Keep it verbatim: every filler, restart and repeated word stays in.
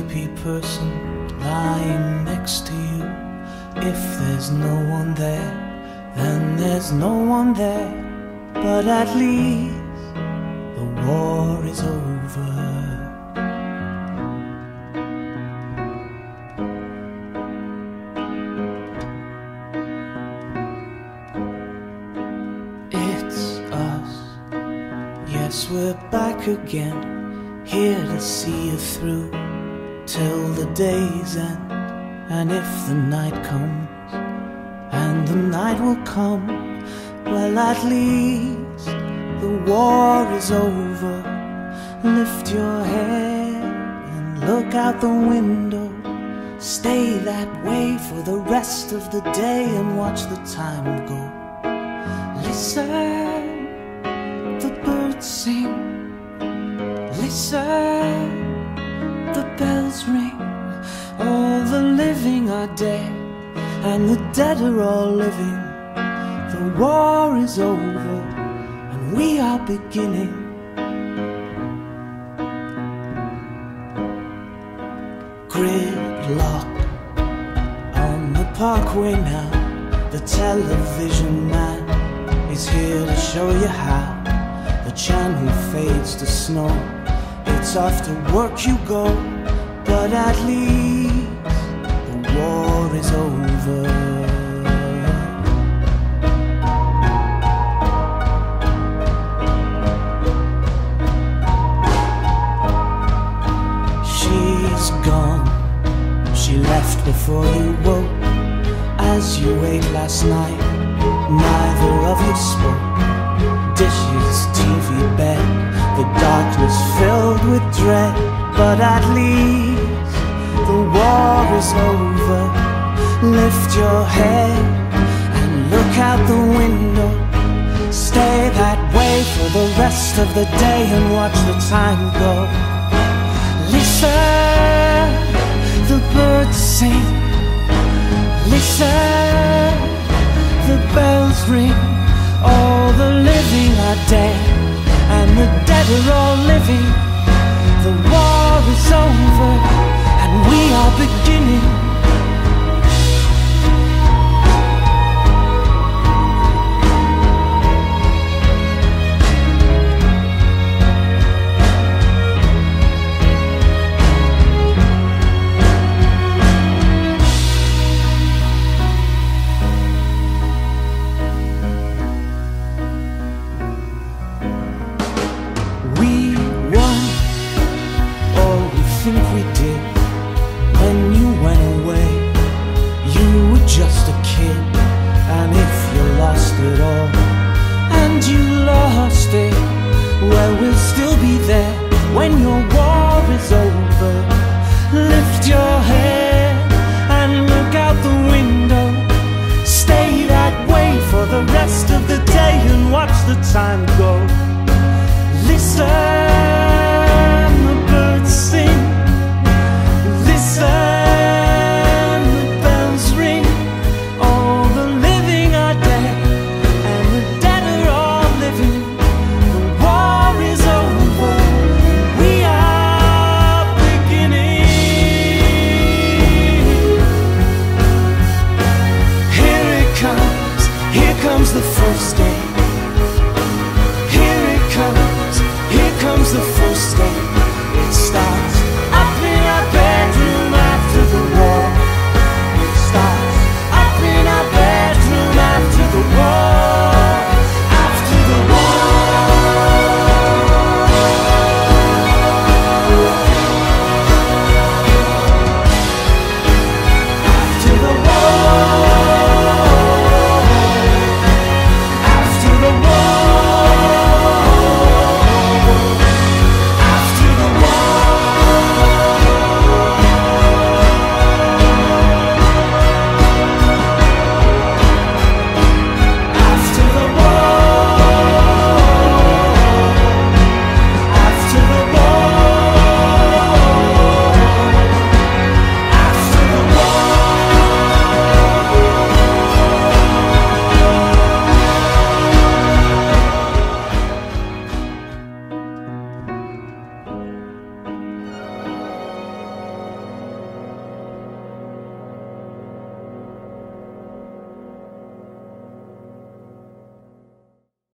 sleepy person lying next to you. If there's no one there, then there's no one there. But at least the war is over. It's us, yes, we're back again, here to see you through till the day's end. And if the night comes, and the night will come, well, at least the war is over. Lift your head and look out the window. Stay that way for the rest of the day and watch the time go. Listen, the birds sing. Listen, the bells ring. All the living are dead, and the dead are all living. The war is over, and we are beginning. Gridlock on the parkway now. The television man is here to show you how. The channel fades to snow. It's off to work you go, but at least the war is over. She's gone, she left before you woke. As you ate last night, neither of you spoke. Dishes, T V, bed, the darkness filled with dread. But at least the war is over. Lift your head and look out the window. Stay that way for the rest of the day and watch the time go. Listen, the birds sing. Listen, the bells ring. All the living are dead, and the dead are all living. The war is over.